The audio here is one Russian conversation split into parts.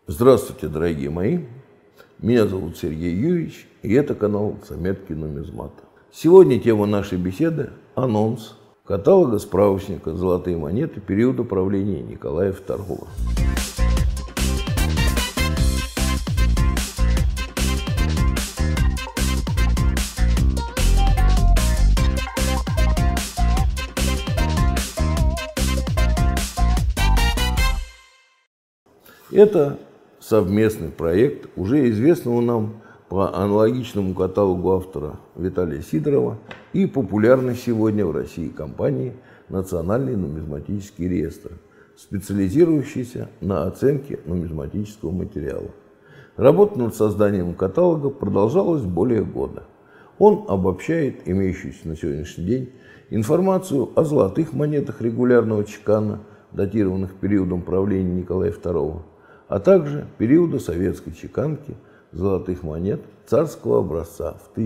Здравствуйте, дорогие мои! Меня зовут Сергей Юрьевич, и это канал «Заметки нумизмата». Сегодня тема нашей беседы – анонс каталога справочника «Золотые монеты периода правления Николая II». Это совместный проект уже известного нам по аналогичному каталогу автора Виталия Сидорова и популярной сегодня в России компании «Национальный нумизматический реестр», специализирующийся на оценке нумизматического материала. Работа над созданием каталога продолжалась более года. Он обобщает имеющуюся на сегодняшний день информацию о золотых монетах регулярного чекана, датированных периодом правления Николая II, а также периода советской чеканки золотых монет царского образца в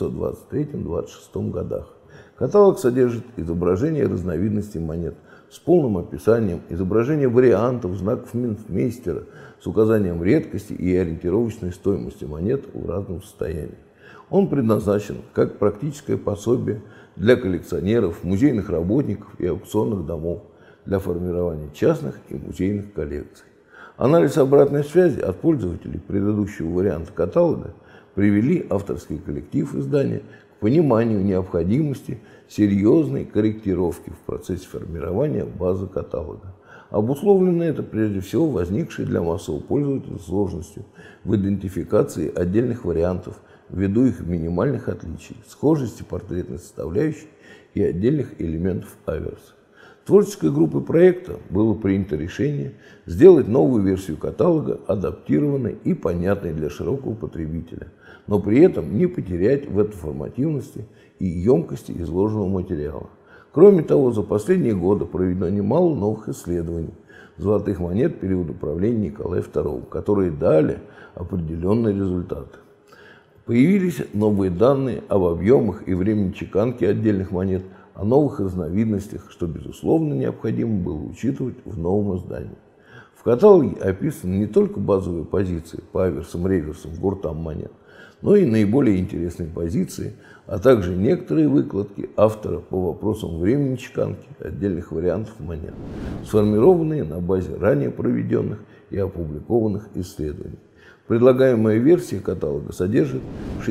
1923-1926 годах. Каталог содержит изображение разновидностей монет с полным описанием, изображение вариантов, знаков минтмейстера с указанием редкости и ориентировочной стоимости монет в разном состоянии. Он предназначен как практическое пособие для коллекционеров, музейных работников и аукционных домов для формирования частных и музейных коллекций. Анализ обратной связи от пользователей предыдущего варианта каталога привели авторский коллектив издания к пониманию необходимости серьезной корректировки в процессе формирования базы каталога. Обусловлено это прежде всего возникшей для массового пользователя сложностью в идентификации отдельных вариантов ввиду их минимальных отличий, схожести портретной составляющей и отдельных элементов аверса. Творческой группой проекта было принято решение сделать новую версию каталога, адаптированной и понятной для широкого потребителя, но при этом не потерять в информативности и емкости изложенного материала. Кроме того, за последние годы проведено немало новых исследований золотых монет периода правления Николая II, которые дали определенные результаты. Появились новые данные об объемах и времени чеканки отдельных монет, о новых разновидностях, что, безусловно, необходимо было учитывать в новом издании. В каталоге описаны не только базовые позиции по аверсам, реверсам, гуртам монет, но и наиболее интересные позиции, а также некоторые выкладки автора по вопросам времени чеканки отдельных вариантов монет, сформированные на базе ранее проведенных и опубликованных исследований. Предлагаемая версия каталога содержит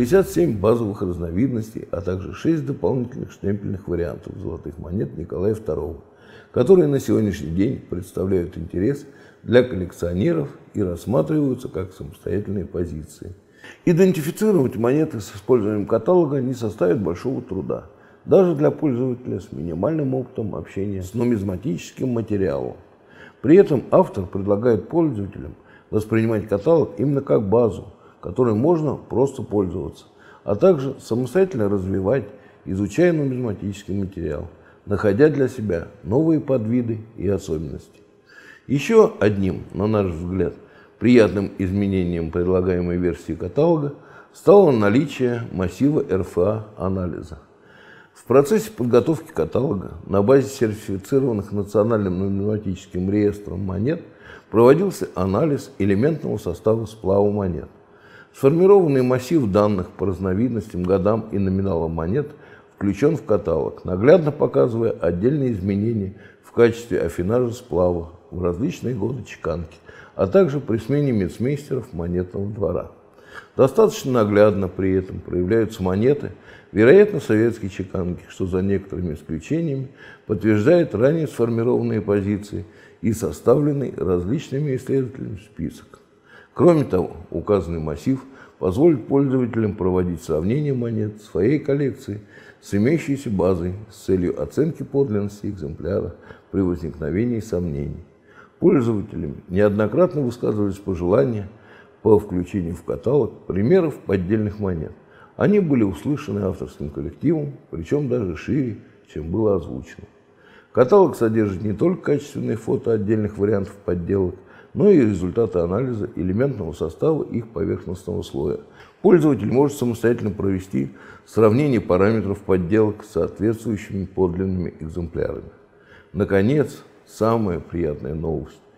67 базовых разновидностей, а также 6 дополнительных штемпельных вариантов золотых монет Николая II, которые на сегодняшний день представляют интерес для коллекционеров и рассматриваются как самостоятельные позиции. Идентифицировать монеты с использованием каталога не составит большого труда, даже для пользователя с минимальным опытом общения с нумизматическим материалом. При этом автор предлагает пользователям воспринимать каталог именно как базу, которой можно просто пользоваться, а также самостоятельно развивать, изучая нумизматический материал, находя для себя новые подвиды и особенности. Еще одним, на наш взгляд, приятным изменением предлагаемой версии каталога стало наличие массива РФА-анализа. В процессе подготовки каталога на базе сертифицированных Национальным нумизматическим реестром монет проводился анализ элементного состава сплава монет. Сформированный массив данных по разновидностям, годам и номиналам монет включен в каталог, наглядно показывая отдельные изменения в качестве афинажа сплава в различные годы чеканки, а также при смене минтмейстеров монетного двора. Достаточно наглядно при этом проявляются монеты, вероятно, советской чеканки, что за некоторыми исключениями подтверждает ранее сформированные позиции и составленный различными исследователями список. Кроме того, указанный массив позволит пользователям проводить сравнение монет своей коллекции с имеющейся базой с целью оценки подлинности экземпляра при возникновении сомнений. Пользователями неоднократно высказывались пожелания по включению в каталог примеров поддельных монет. Они были услышаны авторским коллективом, причем даже шире, чем было озвучено. Каталог содержит не только качественные фото отдельных вариантов подделок, но и результаты анализа элементного состава их поверхностного слоя. Пользователь может самостоятельно провести сравнение параметров подделок с соответствующими подлинными экземплярами. Наконец, самая приятная новость.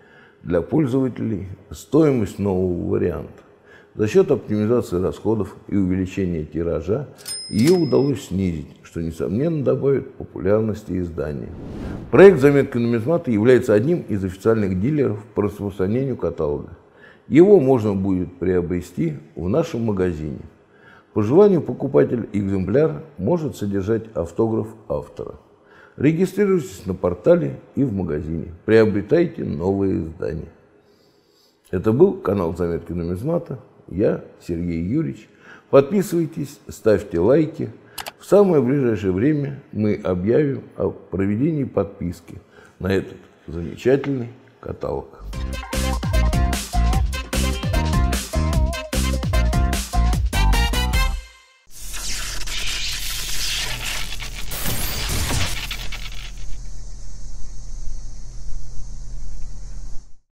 для пользователей стоимость нового варианта. За счет оптимизации расходов и увеличения тиража ее удалось снизить, что, несомненно, добавит популярности издания. Проект «Заметки нумизмата» является одним из официальных дилеров по распространению каталога. Его можно будет приобрести в нашем магазине. По желанию покупателя экземпляр может содержать автограф автора. Регистрируйтесь на портале и в магазине. Приобретайте новые издания. Это был канал «Заметки нумизмата». Я Сергей Юрьевич. Подписывайтесь, ставьте лайки. В самое ближайшее время мы объявим о проведении подписки на этот замечательный каталог.